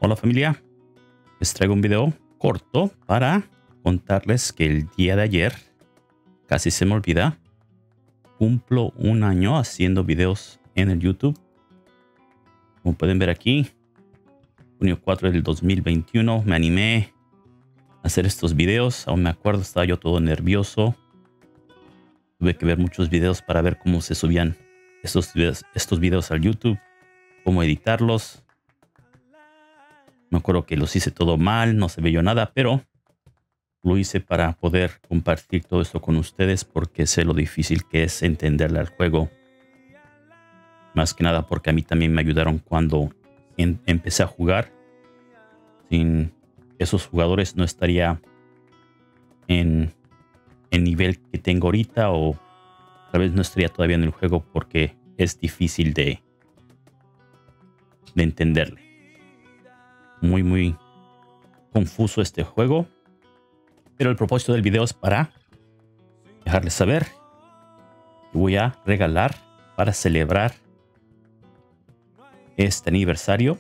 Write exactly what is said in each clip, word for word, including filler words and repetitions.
Hola familia, les traigo un video corto para contarles que el día de ayer, casi se me olvida, cumplo un año haciendo videos en el YouTube. Como pueden ver aquí, junio cuatro del dos mil veintiuno me animé a hacer estos videos. Aún me acuerdo, estaba yo todo nervioso. Tuve que ver muchos videos para ver cómo se subían estos videos, estos videos al YouTube, cómo editarlos. Me acuerdo que los hice todo mal, no se veía nada, pero lo hice para poder compartir todo esto con ustedes porque sé lo difícil que es entenderle al juego. Más que nada porque a mí también me ayudaron cuando en, empecé a jugar. Sin esos jugadores no estaría en el nivel que tengo ahorita, o tal vez no estaría todavía en el juego porque es difícil de, de entenderle. Muy, muy confuso este juego. Pero el propósito del video es para dejarles saber que voy a regalar para celebrar este aniversario.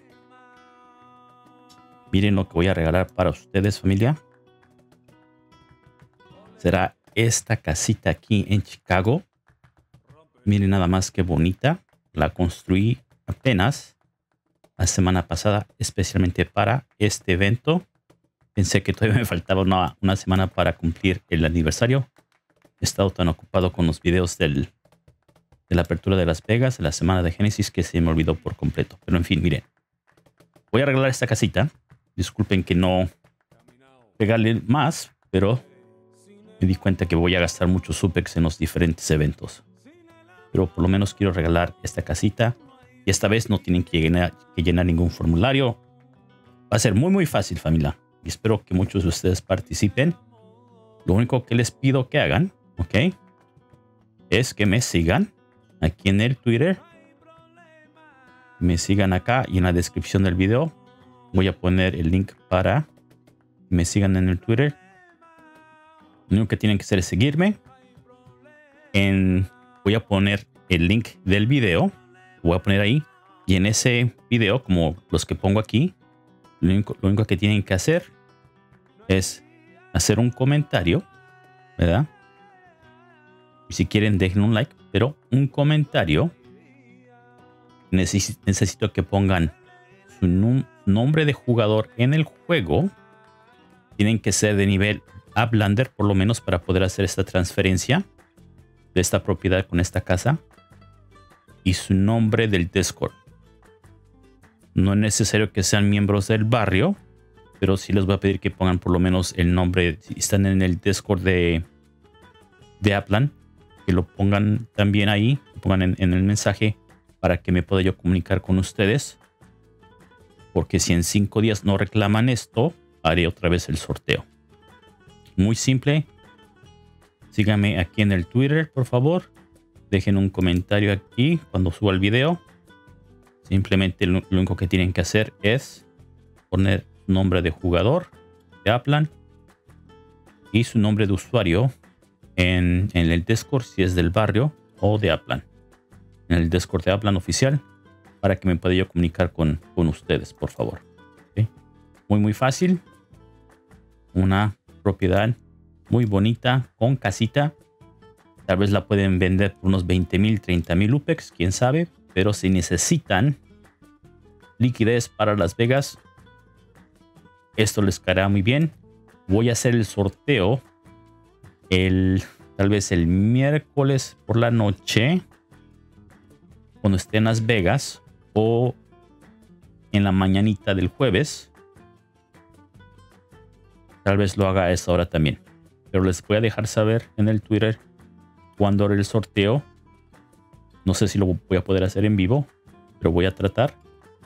Miren lo que voy a regalar para ustedes, familia. Será esta casita aquí en Chicago. Miren nada más qué bonita. La construí apenas la semana pasada, especialmente para este evento. Pensé que todavía me faltaba una, una semana para cumplir el aniversario. He estado tan ocupado con los videos del, de la apertura de Las Vegas, de la semana de Génesis, que se me olvidó por completo. Pero en fin, miren. Voy a regalar esta casita. Disculpen que no regale más, pero me di cuenta que voy a gastar mucho Supex en los diferentes eventos. Pero por lo menos quiero regalar esta casita. Y esta vez no tienen que llenar, que llenar ningún formulario. Va a ser muy muy fácil, familia. Y espero que muchos de ustedes participen. Lo único que les pido que hagan, ¿ok?, es que me sigan aquí en el Twitter. Me sigan acá y en la descripción del video voy a poner el link para que me sigan en el Twitter. Lo único que tienen que hacer es seguirme. En, voy a poner el link del video. Lo voy a poner ahí. Y en ese video, como los que pongo aquí, lo único, lo único que tienen que hacer es hacer un comentario, ¿verdad? Y si quieren, dejen un like, pero un comentario. Necesito, necesito que pongan su num, nombre de jugador en el juego. Tienen que ser de nivel Uplander, por lo menos, para poder hacer esta transferencia de esta propiedad con esta casa. Y su nombre del Discord. No es necesario que sean miembros del barrio, pero sí les voy a pedir que pongan por lo menos el nombre. Si están en el Discord de, de Upland, que lo pongan también ahí, lo pongan en, en el mensaje para que me pueda yo comunicar con ustedes. Porque si en cinco días no reclaman esto, haré otra vez el sorteo. Muy simple. Síganme aquí en el Twitter, por favor. Dejen un comentario aquí cuando suba el video. Simplemente lo, lo único que tienen que hacer es poner su nombre de jugador de Upland y su nombre de usuario en, en el Discord, si es del barrio o de Upland. En el Discord de Upland oficial, para que me pueda yo comunicar con, con ustedes, por favor. ¿Okay? Muy, muy fácil. Una propiedad muy bonita con casita. Tal vez la pueden vender por unos veinte mil, treinta mil U P E X, quién sabe. Pero si necesitan liquidez para Las Vegas, esto les caerá muy bien. Voy a hacer el sorteo el, tal vez el miércoles por la noche, cuando esté en Las Vegas, o en la mañanita del jueves. Tal vez lo haga a esa hora también. Pero les voy a dejar saber en el Twitter cuando haré el sorteo. No sé si lo voy a poder hacer en vivo, pero voy a tratar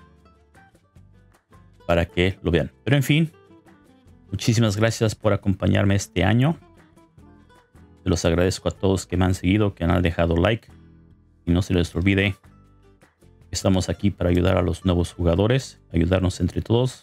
para que lo vean. Pero en fin, muchísimas gracias por acompañarme este año. Se los agradezco a todos que me han seguido, que han dejado like. Y no se les olvide, estamos aquí para ayudar a los nuevos jugadores, ayudarnos entre todos.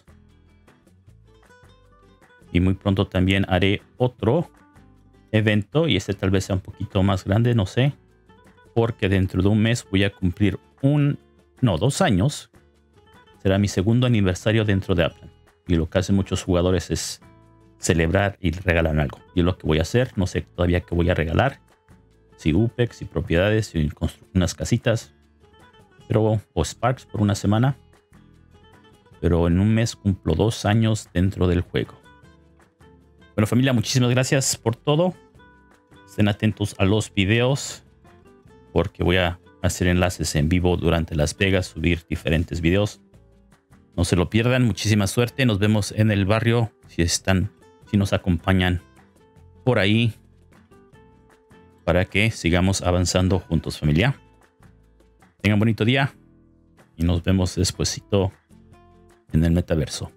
Y muy pronto también haré otro evento, y este tal vez sea un poquito más grande, no sé, porque dentro de un mes voy a cumplir un, no, dos años será mi segundo aniversario dentro de Upland. Y lo que hacen muchos jugadores es celebrar y regalar algo. Y es lo que voy a hacer. No sé todavía qué voy a regalar. Si U P E X, si propiedades, si unas casitas. Pero, o Sparks por una semana. Pero en un mes cumplo dos años dentro del juego. Bueno, familia, muchísimas gracias por todo. Estén atentos a los videos, porque voy a hacer enlaces en vivo durante Las Vegas, subir diferentes videos. No se lo pierdan. Muchísima suerte. Nos vemos en el barrio. Si están, si nos acompañan por ahí, para que sigamos avanzando juntos, familia. Tengan bonito día y nos vemos despuesito en el metaverso.